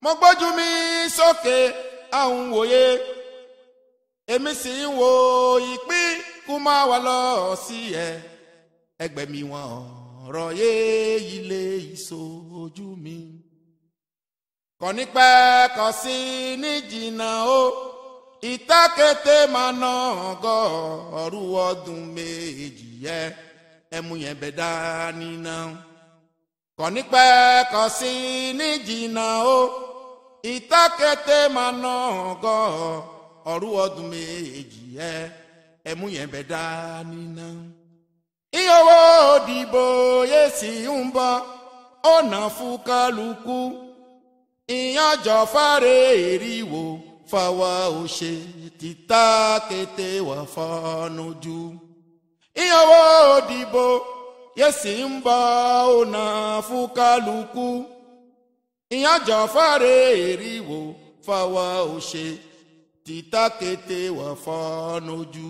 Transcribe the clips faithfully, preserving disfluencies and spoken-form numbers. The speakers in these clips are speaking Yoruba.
mo gbójú mi sókè àwọn wòye èmi sì ń wo ìpín kú máa wà lọ sí ẹ ẹgbẹ́ mi wọn ọ̀rọ̀ yé ilé ìṣojú mi kò ní pẹ́ kò sí ní jìnnà o ìtàkété máa ná ọgọ́ ọ̀rú ọdún méjì yẹ ẹmu yẹn bẹ̀ dání náà kò ní pẹ́ kò sí ní jìnnà o ìtàkété máa ná ọgọ́ ọ̀rú ọdún méjì yẹ ẹmu yẹn bẹ̀ dání náà. ìyówó òdìbò yé sì ń bọ̀ ọ̀nà fún kálukú ìyànjọ fárẹ̀ èríwò fọwọ́ òṣè títà kété wà fọ́nùjú. ìyàwó òdìbò yẹ́sì ń bọ̀ ọ̀nà fún kálukú ìyànjọ fárẹ̀ èríwò fọwọ́ òṣè títà kété wà fọ́nùjú.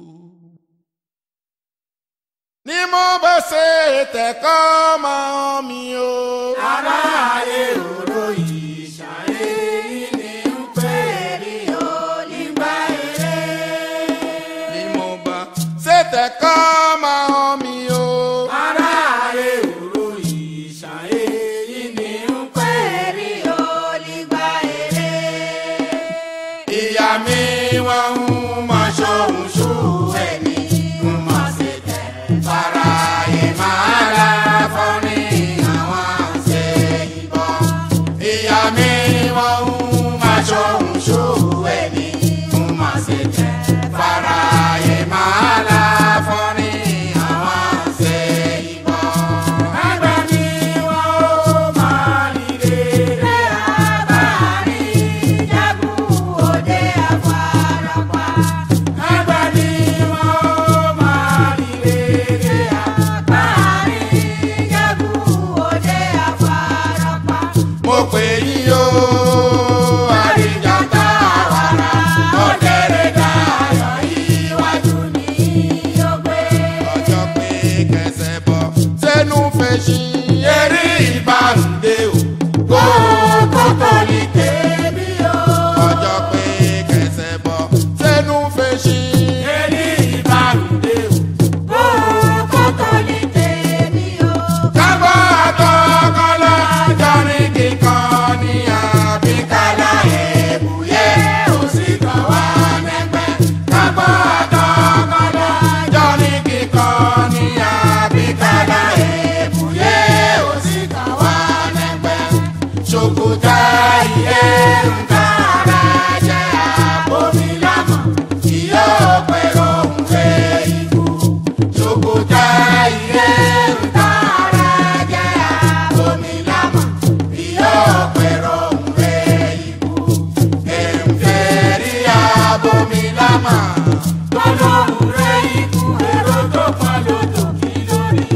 ní mo bá ṣe tẹ̀kọ́ máa mi o. ará ayé òró yìí ṣàyè ní ń pè rí o nígbà eré. ní mo bá ṣe tẹ̀kọ́ máa mi o. ará ayé òró yìí ṣàyè ní ń pè rí o nígbà eré. ìyá mi wọ́n ń mọ ṣòun ṣòun ẹni ń mọ̀ sí tẹ̀ fara yé máa ra fọ́nì àwọn ṣe ìbọn. ìyá mi wọ́n ń mọ ṣòun ṣòun ẹni ń mọ̀ sí tẹ̀ fara yé máa ra fọ́nì àwọn ṣe ìbọn. Àgbà ni wọ́n ó máa nílé rẹ̀ àbárí jagun òde àfarapa. Àgbà ni wọ́n ó máa nílé rẹ̀ àbárí jagun òde àfarapa. mo pè yín o àríjàtà wàrà ọ̀dẹ̀rẹ̀ dayọ̀ Iwájú ni ó gbé. ọjọ́ pé kẹsẹ̀ bọ̀ sẹ́nu fèsì eré ìbáǹdé o kó kó tó ní Tèmi o. ọjọ́ pé kẹsẹ̀ bọ̀ sẹ́nu fèsì Eré ìbárùndé o. Kó tó ní tèmi o. kábọ̀ àtọkọ́lá jọrin kíkan ní àbíkálá èbúyé òsì kan wá nẹ́gbẹ́. kábọ̀ àtọkọ́lá jọrin kíkan ní àbíkálá èbúyé òsì kan wá nẹ́gbẹ́. ṣòkòtà iye nǹkan ara jẹ́ àbomi lámọ̀ ìyá ọ̀pẹ̀rọ̀ ń fẹ́ ikú. ṣòkòtà iye nǹkan ara jẹ́ àbomi lámọ̀ ìyá ọ̀pẹ̀rọ̀ ń fẹ́ ikú. èǹfẹ̀ rí àbomi lámọ̀. Tọ́lọ́run rẹ̀ ikú èrò tó pa lódò kí lórí.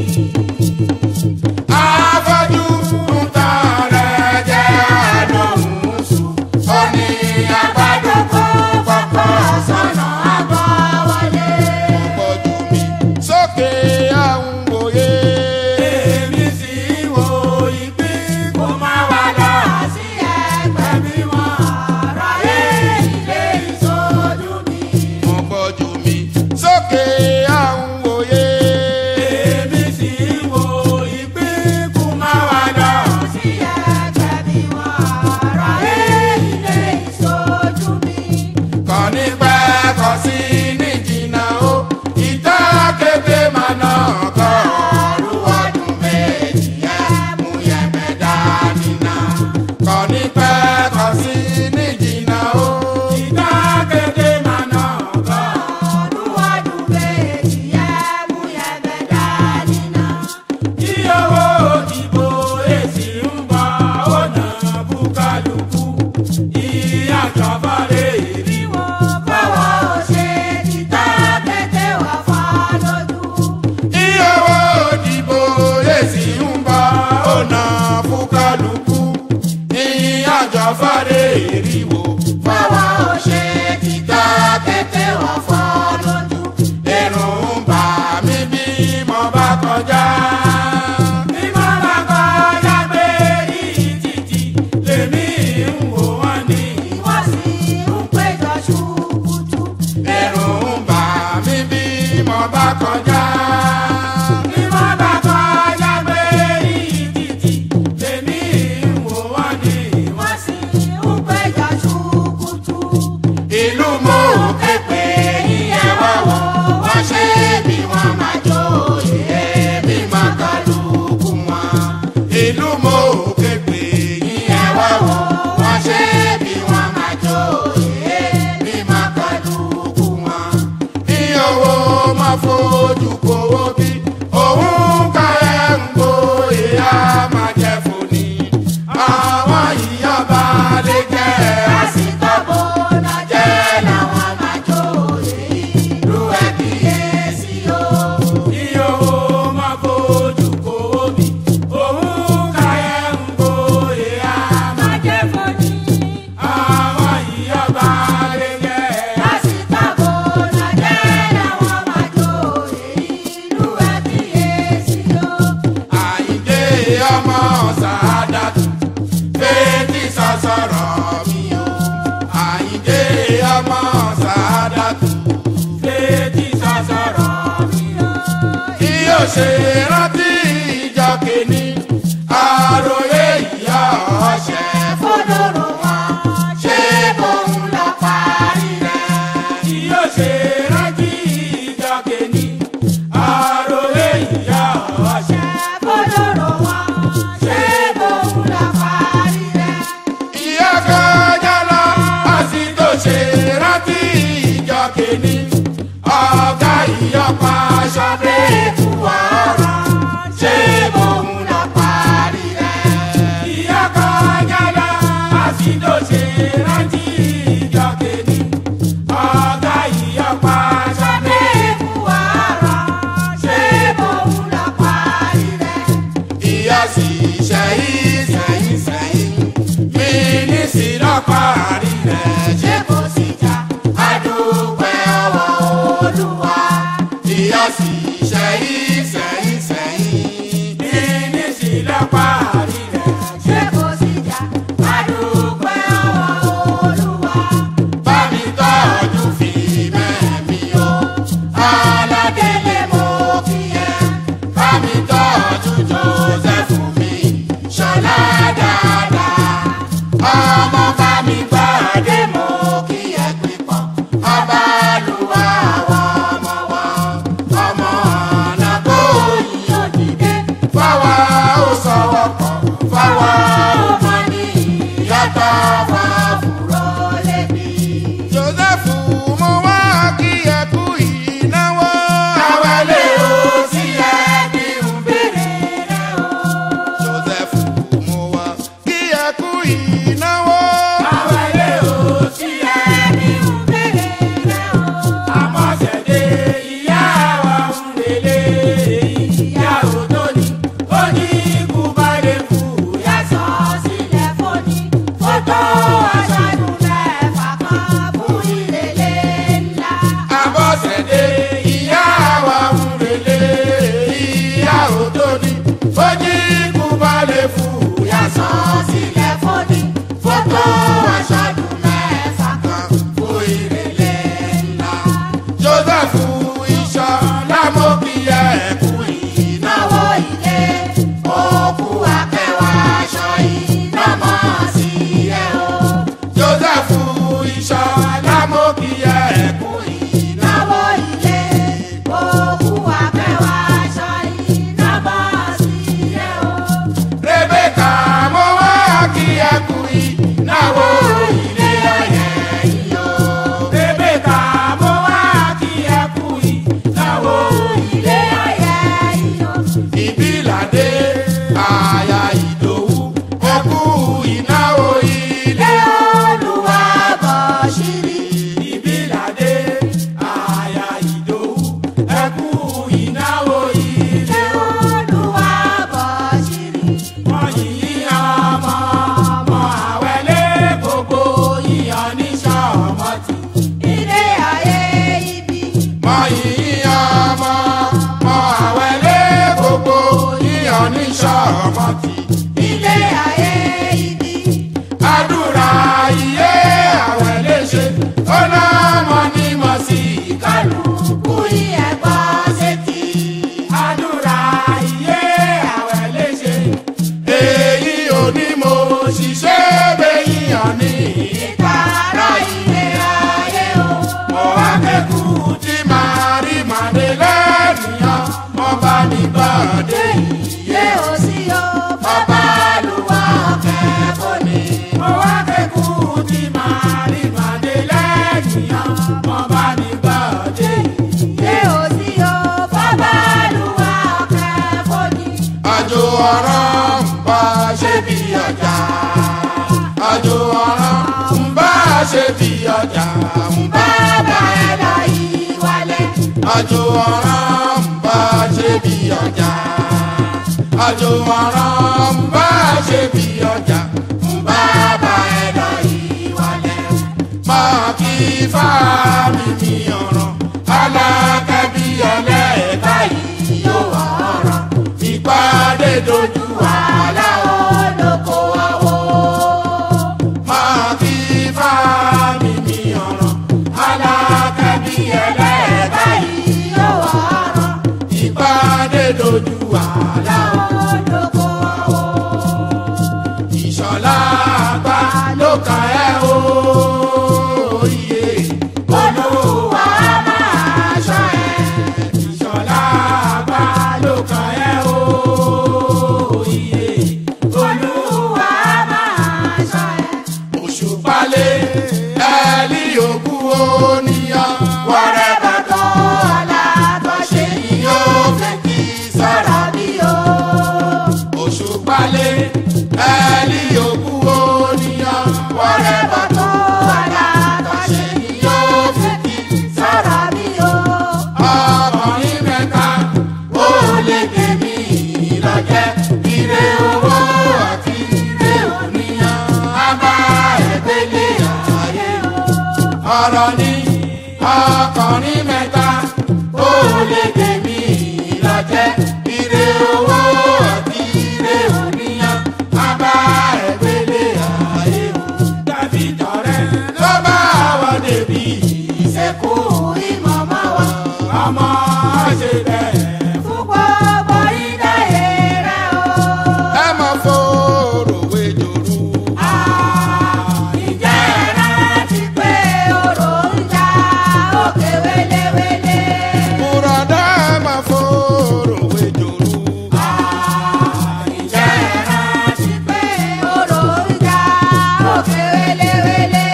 afọ́jú ń tan rẹ̀ jẹ́ àdóhùn sùn. ó ní àgbàdo kó pọ̀pọ̀ sọ́nà àbọ̀ wọlé. ojú mi sókè àwọn òye. Èmi sì wo ìpín kó má wà lọ sí ẹgbẹ́ mi mọ́. Ráyé ilé ìṣojú mi. mo gbójú mi sókè àwọn òye. Èmi sì wo ìpín kó má wà lọ sí ẹgbẹ́ mi mọ́. Ráyé ilé ìṣojú mi. kò ní pẹ́ kò sí ní jìnnà o ìta kété máa ná ọkọ̀ ọ̀rú ọdún méjì yẹ mú yẹ̀mẹ̀ dání náà. kò ní pẹ́ kò sí ní jìnnà o Ìdá kéde máa ná ọgọ́ ọdún ọdún méjì yẹ mú yẹ̀bẹ̀ dání náà. Kí owó òdìbò èsì ń bọ̀ ọ̀nà búkálùkù. Ìyàjọba lè rí wọn báwa ò ṣe títà kété wà fà lójú. iye owó òdìbò èsì ń bọ̀ ọ̀nà fún kálukú ìyànjọ fọ́dé ìrìwò Báwa ò ṣe títà kété wà fà lójú. ẹ̀rù ń bà mí bí mo bá kọjá. Bí mo bá kọjá pé ní títì lèmi ń ṣe rántí ìjọ kìíní àròyé ìyá ọ̀ṣẹ́ fọdọ̀rọ̀ wọn ṣé bóun lọ parí rẹ̀. tí yóò ṣe rántí ìjọ kìíní àròyé ìyá ọ̀ṣẹ́ fọdọ̀rọ̀ wọn ṣé bóun lọ parí rẹ̀. ìyá kọjá lọ a sì tó ṣe rántí ìjọ kìíní ọ̀gá ìyọpa aṣọ bẹ́ẹ̀kú ọ̀rọ̀ ṣé bóun lọ parí rẹ̀. ìyá kọjá lọ a sì tó ṣe rántí ìjọ kìíní ọ̀gá ìyọpa aṣọ bẹ́ẹ̀kú ọ̀rọ̀ ṣé bóun lọ parí rẹ̀. ìyá sì ṣẹ́yìn ṣẹ́yìn ṣẹ́yìn mí ní sí lọ parí rẹ̀. ṣé kò sí jà àdúpẹ́ ọwọ́ Olúwa. ìyá sì ṣẹ́yìn ṣẹ́yìn ṣẹ́yìn mí ní sí lọ parí rẹ̀. ṣé kò sí jà àdúpẹ́ ọwọ́ Olúwa. bá mi tọ́jú fi mẹ́mí o aládélé mo kí ẹ. bá mi tọ́jú Joseph mi ṣọlá dáadáa. ọmọ bá mi gbàdé mo kí ẹ pípọ̀. ọba àlùwà àwọn ọmọ wọn. ọmọ ọ̀nà kò yí òdìdé. fáwa ó sọ̀wọ́ pọ̀ fáwa ó mọ ní ìyàtọ̀ fáfúró lébi. Joseph mo wá kí ẹ kú ìnáwó. àwẹ̀lé o sí ẹ kí n béèrè rẹ o. Joseph mo wá kí ẹ kú ìnáwó. àwẹ̀lé o sí ẹ kí n béèrè rẹ o. àmọ̀ṣẹ̀dé ìyá wa ń relé ìyá òtóni ó ní ikú bá lè kú yá sọ. sọ sílẹ̀ fóní fótó aṣáájú mẹ́fà kan fún ìrẹ̀lẹ̀ ńlá. àbọ̀ṣẹ̀dé ìyá wa ń relé ìyá òtóni ó ní ikú bá lè kú yá sọ sọ. sílẹ̀ fóní fótó aṣáájú mẹ́fà kan fún ìrẹ̀lẹ̀ ńlá. Joseph Ìṣọ̀lá mo kí ẹ kú ìnáwó. náwó ilé òkú akẹwà aṣọ ìnámọ̀ sí ẹ o. Joseph Ìṣọ̀lá mo kí ẹ kú ìnáwó. náwó ilé òkú akẹwà aṣọ ìnámọ̀ sí ẹ o. Rebecca mo wá kí ẹ kú ìnáwó ilé ayé yìí o. Rebecca mo wá kí ẹ kú ìnáwó ilé ayé iyọ̀. ìbílàdé àyà Ìdòwú ẹ kú ìnáwó ilé. ilé Olúwa bọ̀ ṣírí. ìbílàdé àyà Ìdòwú ẹ kú ìnáwó ilé. ilé Olúwa bọ̀ ṣírí. wọ́n yìí ọmọ ọmọ àwẹ̀lé gbogbo yíyan ní sọ́ọ̀mọ́tì. ilé ayé ibi. wọ́n yìí ọmọ ọmọ àwẹ̀lé gbogbo yíyan ní sọ́ọ̀mọ́tì. ilé ayé ibi. àdúrà iye àwẹ̀lé ṣe ó náà mọ ní mọ̀ sí ìkàlù. kálukú yẹ gbọ́ sétí. àdúrà iye àwẹ̀lé ṣe èyí ò ní mo ṣiṣẹ́ bẹ́yìnyàn ní ìtara ilé ayé o. mo wá kẹ́kù tí màá rí màdé lẹ́nìyàn mo bá mi gbọ́dé yé o sí o. bàbá Olúwa kẹ́kọ̀ọ́ ni. mo wá kẹ́kù tí màá rí màdé lẹ́nìyàn mo bá mi gbọ́dé yé o sí o. bàbá Olúwa kẹ́kọ̀ọ́ ni. àjò ọ̀rọ̀ ń bá ṣe bí ọjà àjò ọ̀rọ̀ ń bá ṣe bí ọjà ń bá bàbá ẹ lọ yí wálé. àjò ọ̀rọ̀ ń bá ṣe bí ọjà àjò ọ̀rọ̀ ń bá ṣe bí ọjà ń bá bá ẹ lọ yí wálé. máa kí fáàmì mi ọ̀rọ̀ alákẹ́bí ẹlẹ́ẹ̀ká yìí yóò ọ̀rọ̀ ìpàdé dojú wàhálà o. olóko àwọ̀. máa kí fáàmì mi ọ̀rọ̀ alákẹ́bí ẹlẹ́ẹ̀ká yìí yóò ọ̀rọ̀. ìpàdé dojú. àgbà ló kàn ẹ́ o. Iye Olúwa máa ṣọ́ ẹ. ìṣọ̀lá àgbà ló kàn ẹ́ o. Iye Olúwa máa ṣọ́ ẹ. Òṣùpálẹ̀ ẹ̀ẹ́lì ògùn oníyan wọ́rẹ́ bàtọ́ Ọlá tó ṣe ni yóò fẹ́ kí sọ̀rọ̀ bí o. Òṣùpálẹ̀ ẹ̀ẹ́lì ògùn oníyan wọ́rẹ́ bàtọ́ Ọlá tó ṣe ni yóò fi kí sọ̀rọ̀ bí o. ọkùnrin mẹ́ta ó lè gbé mi lọ́jẹ́ ire owó àti ire òníyàn á bá ẹgbẹ́lé ayé ọ̀rọ̀ ni ọkùnrin mẹ́ta ó lè gbé mi lọ́jẹ́ ire owó àti ire òníyàn á bá ẹgbẹ́lé ayé tàbí tọrẹ ló bá wọ́n débi ìṣẹ́kù Ìmọ̀mọ́ wa ọmọ ṣe bẹ́ẹ̀. fún gbogbo ìdáyé rẹ̀ o. ẹ máa fòrò wéjòrú. Ìjẹ́ rántí pé orò ń jà òkè wéléwélé. bùrọ̀dá ẹ máa fòrò wéjòrú. Ìjẹ́ rántí pé orò ń jà òkè wéléwélé.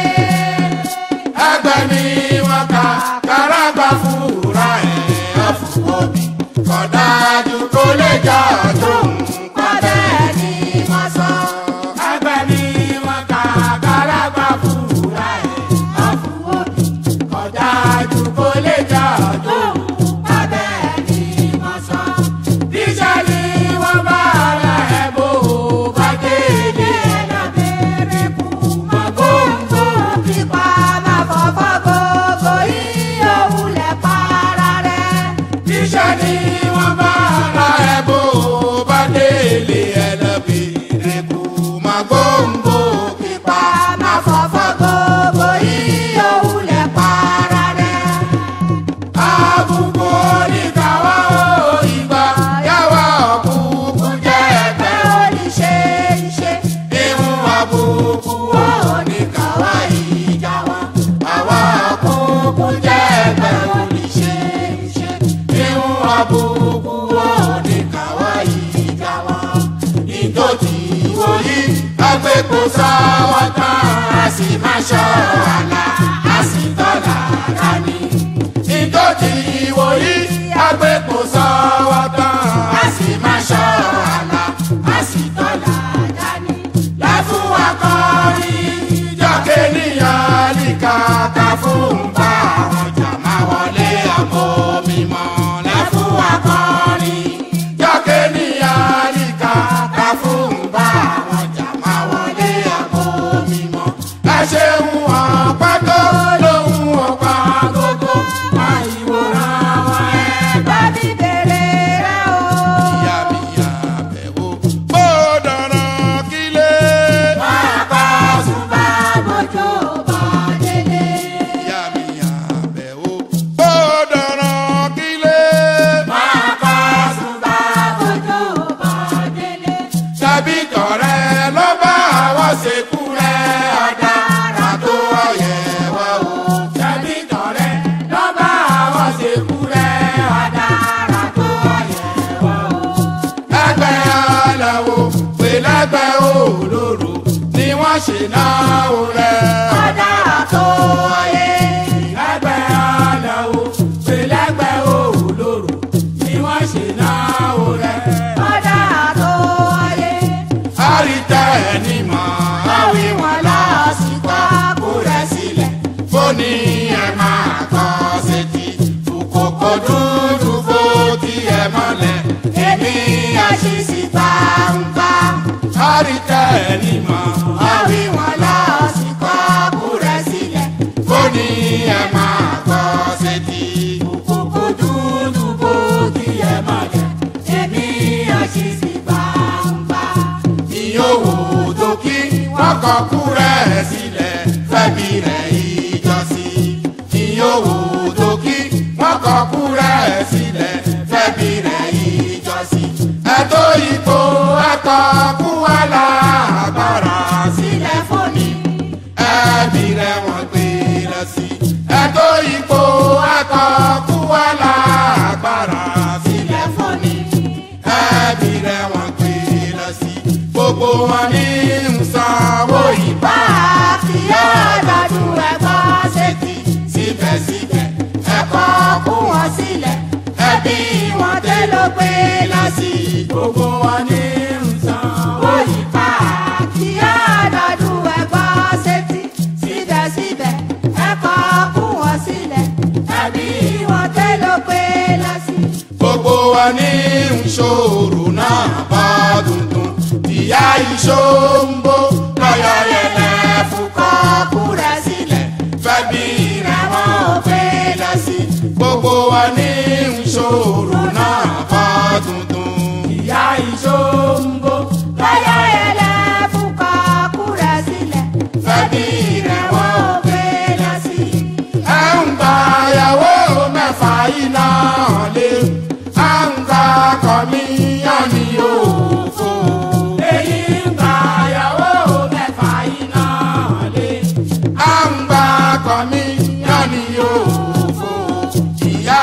ẹgbẹ́ mi wọ́n ka kárágbá fúra ẹ̀ ọ̀fùwọ́bì kọ̀dájú kó lè jà tóun Kọ́bẹ̀ ni mo sọ. ẹgbẹ́ mi wọ́n ka kárágbá fúra ẹ̀ Ọ̀fùwọ́bì kọ̀dájú kó lè jà tóun. kọ́bẹ̀ ni mo sọ. níṣẹ́ ni wọ́n bá ara ẹ̀ bò ó bá délé ẹ̀ lọ bẹ̀rẹ̀ kú mọ́ góńgó. Pípa máa fọ́fọ́ gbogbo iye òwúlẹ̀ para rẹ̀. níṣẹ́ ni wọ́n bá ara ẹ̀ bò ó bá délé ẹ̀ lọ bẹ̀rẹ̀ kú mọ́ góńgó. Pípa máa fọ́fọ́ gbogbo iye òwúlẹ̀ para rẹ̀. àbùkù oníkàwá ó ìgbà yàwá ọ̀kùnkùn jẹ́ ẹgbẹ́ Ẹ ò ní ṣe iṣẹ́. ìhun àbùkù oníkàwá ìjà wọn àwa ọ̀kùnkùn jẹ́ ẹgbẹ́ Oníṣe iṣẹ́. ìhun àbùkù oníkàwá ìjà wọn ìdòtí wòyí agbépo sáwọ́ tán a sì máa ṣọ́ àlà a sì tọ́lá dání. ìdòtí wòyí agbépo sáwọ́ tán a sì máa ṣọ́ àlà a sì tọ́lá dání. láfún akọrin jọ́kẹ́ níyàn líka ká fún bá ọjà máa wọlé àmọ́ mímọ́. láfún akọrin jọ́kẹ́ níyàn líka ká fún bá ọjà máa wọlé àmọ́ mímọ́. ẹ ṣeun ọ̀pá tó lóhùn ọ̀pá gógó máa ìwòran wọn ẹ̀ bá. Bá mi bèrè rẹ̀ o. ìyá mi àbẹ̀wò bó dandan kílé. Máa bá sùn bá bójú bá délé. ìyá mi àbẹ̀wò bó dandan kílé. Máa bá sùn bá bójú bá délé. tàbí tọ̀rẹ́ ló bá àwọn ṣekú rẹ̀ ọ̀daràn tó ọ̀yẹ̀ wá o. tàbí tọ̀rẹ́ ló bá àwọn ṣekú rẹ̀ ọ̀daràn tó ọ̀yẹ̀ wá o. ẹgbẹ́ aláwo pé lẹ́gbẹ́ olóró ni wọ́n ṣe náà rẹ̀. Ọ̀daràn tó ayé. ẹgbẹ́ aláwo pé lẹ́gbẹ́ olóró ni wọ́n ṣe náà rẹ̀. Ọ̀daràn tó ayé. àrítẹ́ ẹni mọ̀ Àwí wọn lọ sí pákó rẹ̀ sílẹ̀. fóní ẹ máa kọ́ sétí fòkòkò dúdú fòtí ẹ mọ́lẹ̀ Èmi àṣìṣì gbangba. àrítẹ́ ẹni mọ̀ Àwí wọn lọ sí pákó rẹ̀ sílẹ̀. fóní ẹ máa kọ́ sétí Kókó dúdú bó ti ẹ̀ mọ̀lẹ̀. Èmi àṣìṣì gbangba. ìyówó tó kí wọ́n kọ́ kú rẹ̀ sílẹ̀ fẹ́mi rẹ̀ ìjọsí ìyówó tó kí wọ́n kọ́ kú rẹ̀ sílẹ̀ fẹ́mi rẹ̀ ìjọsí ẹ̀tọ́ ipò ẹ̀kọ́ kú wà lágbára sílẹ̀. wa ní ìṣòro náà bá tuntun. ìyá ìṣòǹbó láyà ẹlẹ́fun kọ́kú rẹ̀ sílẹ̀ fẹ́bí rẹ̀ wọ́n ò gbé lọ sí. ẹ ń gba ìyàwó mẹ́fà iná lé à ń gba kọ́míyàn ní òfò. èyí ń gba ìyàwó mẹ́fà iná lé à ń gba kọ́míyàn ní òfò. ìyá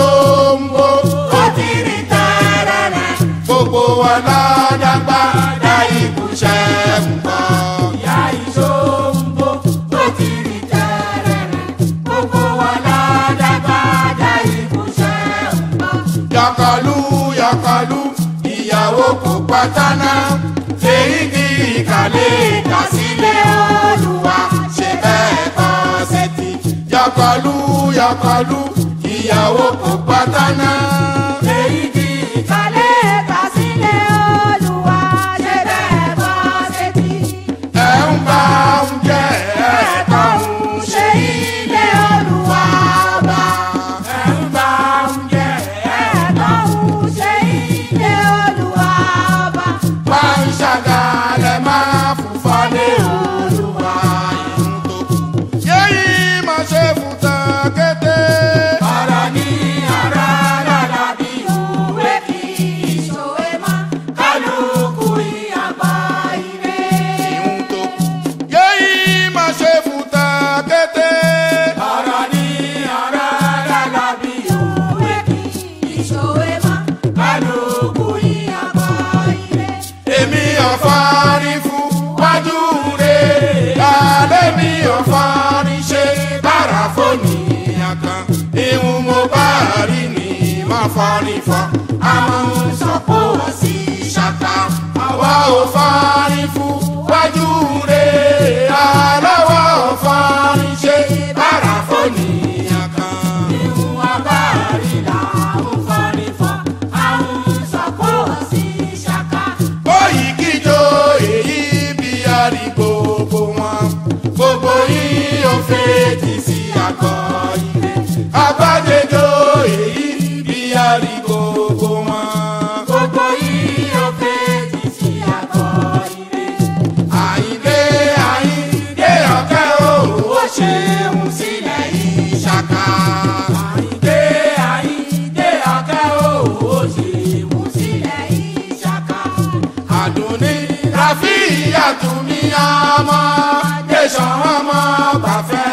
ìṣòǹbó ó ti rí tẹ́rẹ̀rẹ̀. gbogbo wa ládàgbà dá ibùsẹ̀ ń bọ̀. ìyá ìṣòǹbó ó ti rí tẹ́rẹ̀rẹ̀. gbogbo wa ládàgbà dá ibùsẹ̀ ń bọ̀. yọkọlú yọkọlú ìyàwó kò pátánà èyí kì í kàlẹ́ ìdásílẹ̀ Olúwa ṣe bẹ́ẹ̀ kọ́ sétí. yọkọlú yọkọlú ìyàwó kò pátánà. èyí kì í kálẹ̀ ká sílẹ̀ Olúwa ṣe bẹ́ẹ̀ bọ́ sétí. ẹ ń bá oúnjẹ ẹ̀kọ́ ń ṣe ilé Olúwa ọba. ẹ ń bá oúnjẹ ẹ̀kọ́ ń ṣe ilé Olúwa ọba. wá ń ṣàgàlẹ̀ máa fúnfọ́ lé Olúwa ìhun tó kù. yéyí máa ṣe fún tán kété. ọ̀rọ̀ ní ọ̀rọ̀ lọ́la bí òwe kì í ṣòwe mọ́. kálukú ìyàgbọ́ ire. ìhun tó kù. yéyí máa ṣe fún tán kété. ọ̀rọ̀ ní ọ̀rọ̀ lọ́la bí òwe kì í ṣòwe mọ́. kálukú ìyàgbọ́ ire. èmi ọ̀fọ́rin fún wájú rẹ̀ lálẹ́ mi ọ̀fọ́rin ṣe bára fóònù àkàn ìhun mo bá rí ni má fọ́rin fọ́ àmọ́ sọ́kò sí ṣàkà àwa ò fọ́rin fún wájú rẹ̀ lálọ́wọ́ ọ̀fọ́rin ṣe bára fóònù àkàn. ìhun abáàrí làwọn fọ́ni fọ́. àwọn sọ̀kò sí ṣàkà. bóyí kíjó èyí bí arí gbogbo wọn gbogbo yìí ó fètì sí àgọ́ ilé agbájẹjọ èyí bí arí gbogbo wọn. gbogbo yìí ó fèjì sí àgọ́ ire. àyíndé àyíndé ọ̀kẹ́ òwò ṣeun sílẹ̀ yìí ṣàkà. àyíndé àyíndé ọ̀kẹ́ òwò ṣe mú sílẹ̀ yìí ṣàkà. àdùnní rafi àtúnmí ọmọ tẹsán ọmọ gbàfẹ́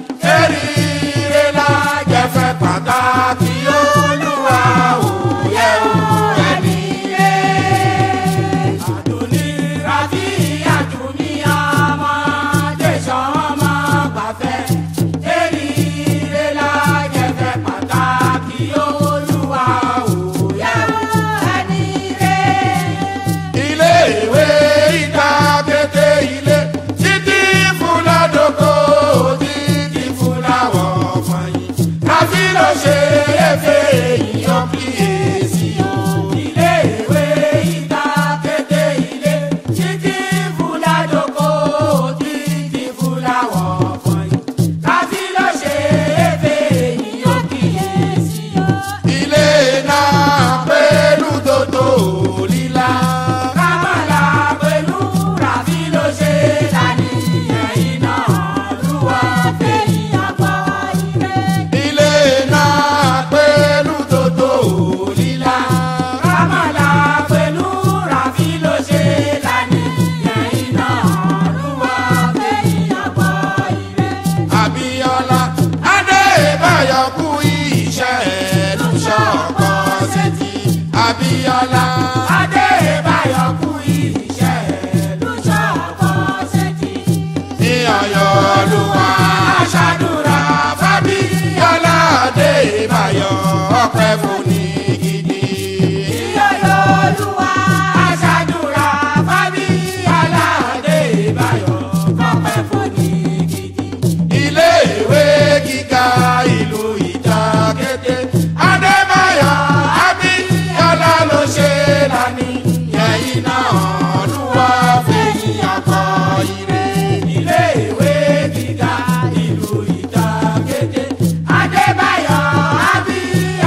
eríire lájẹfẹ́ pàtàkì Olúwa òye ẹni rẹ̀. àdùnní rafi àdùnní ọmọ tẹ̀sán ọmọ gbàfẹ́. eríire lájẹfẹ́ pàtàkì Olúwa òye ẹni rẹ̀. ilé ìwé ìta kété ilé títí fúládókò títí fúláwọ̀ fọyín káfí ló ṣe é fẹ́ èyàn kíyèsí o. ilé ìwé ìta kété ilé títí fúládókò títí fúláwọ̀ fọyín káfí ló ṣe é fẹ́ èyàn kíyèsí o. ilé náà pẹ̀lú tòtò lílá. kámọ́lá pẹ̀lú ràbí ló ṣe lánìyàn iná Olúwa fẹ̀yìn àgbọ̀ ire. ilé náà pẹ̀lú tòtò lílá. kámọ́lá pẹ̀lú ràbí ló ṣe lánìyàn iná Olúwa fẹ̀yìn àgbọ̀ ire. Abíọ́lá Adébáyọ̀ kú iṣẹ́ ẹ̀lú ṣọ́kọ́ sétí. Abíọ́lá Adébáyọ̀ kú iṣẹ́ lóṣọ́ ọkọ̀ sétí. ní Ọ̀yọ́ Olúwa aṣàdúrà f'Abíọ́lá Adébáyọ̀ ọpẹ́ fún ní gidi. Ìyọ̀yọ̀ Olúwa aṣàdúrà f'Abíọ́lá Adébáyọ̀ ọpẹ́ fún ní gidi. ilé ìwé gíga ìlú Ìjàkété Adébáyọ̀ Abíọ́lá ló ṣe lánìí yẹ̀yìn náà Olúwa fẹ̀yìn àkọ́ ire. Ilé ìwé gíga ìlú Ìjàkété Adébáyọ̀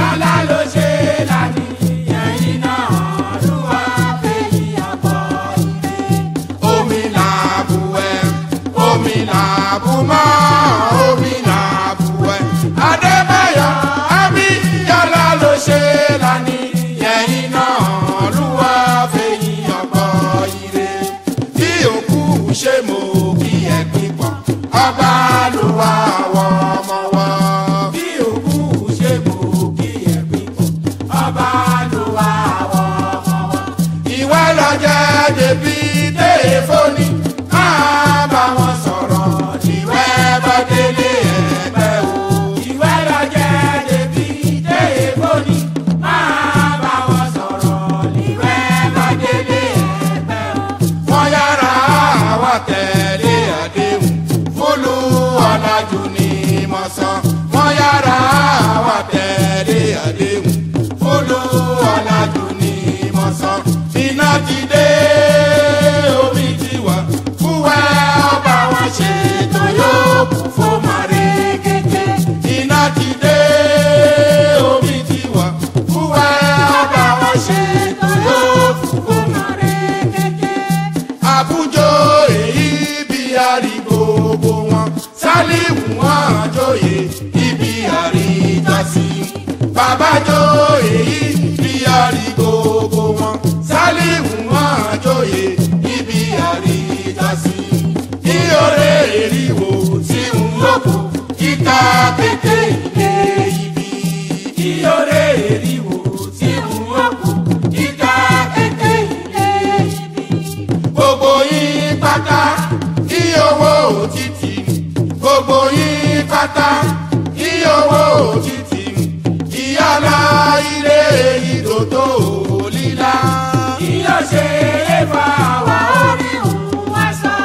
gbogbo wọn Sálíù wọn joyè ibi àríjọsí bàbá joyè ibi àrí gbogbo wọn Sálíù wọn joyè ibi àríjọsí ní òré èríwò tí ń lóko kíkà kété ilé ibi ní òré èríwò tí ń lóko kíkà kété ilé ibi gbogbo yín pátá kí owó òtítì gbogbo yín pátá kí owó òtítì ìyálà ilé ìdòdó lílá kí yóò ṣe é fà wá orí òun wá sọ.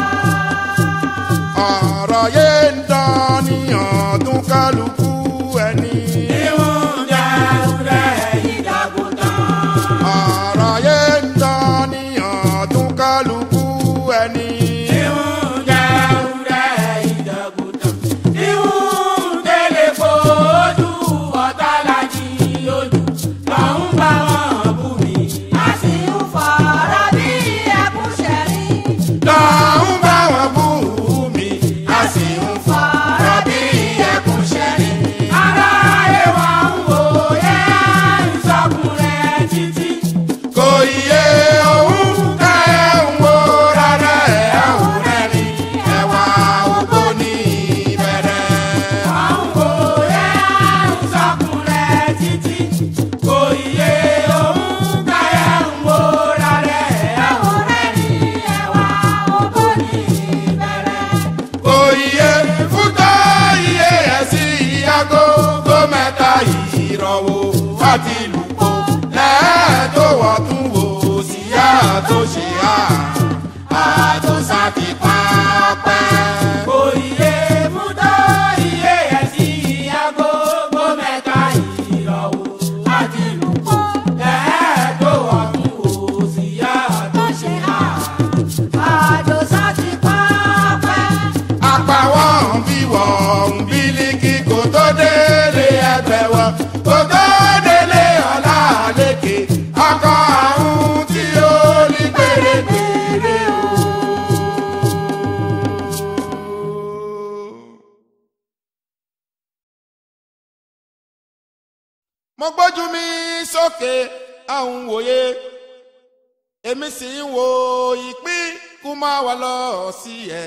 ọ̀rọ̀ yé ń dán ní ọdún kálukú ẹni. ìwọ̀n jẹ́ ìdàgùtàn. ọ̀rọ̀ yé ń dán ní ọdún kálukú ẹni. ìwọ̀n jẹ́ ìdàgùtàn. ìwọ̀n tẹ́lẹ̀ fojú ọ̀tá lájí ojú lọ́hùn bá wọn bú mi. a sì ń fọ̀rọ̀ bí ẹkún ṣẹ̀rí. lọ́hùn bá wọn bú mi. a sì ń fọ̀rọ̀ bí ẹkún ṣẹ̀rí. ara ẹwà ń wò yẹ ìsọkùnrin títí. kò yẹ òun ká ẹ̀ ń wo rárá ẹ̀ àwòrán ni ẹ̀wà ògbó ní ìbẹ̀rẹ̀. àwọn wò yẹ ìsọkùnrin títí. kò yẹ òun ká ẹ̀ ń wo rárá ẹ̀ àwòrán ni ẹ̀wà ògbó ní ìbẹ̀rẹ̀. kò yẹ fúta iye ẹ̀ sí agogo mẹ́ta ìrọ̀wọ́ láti lùkọ́ lẹ́ẹ̀tọ́ wọ́n tún wò sí àtúnṣe àtúnṣe àti pápẹ́. kò yẹ fúta iye ẹ̀ sí agogo mẹ́ta ìrọ̀wọ́ láti lùkọ́ lẹ́ẹ̀tọ́ wọ́n tún wò sí àtúnṣe àtúnṣe àti pápẹ́. àpàwọ̀ ń bí wọ́n ń bí líkì kò tó délé ẹgbẹ́ wọn kò tó délé ọ̀la lékè ọkọ̀ àrùn tí ó ní gbèrègbèrè o. mo gbójú mi sókè àwọn wòye èmi sì ń wo ìpín kú máa wà lọ sí ẹ.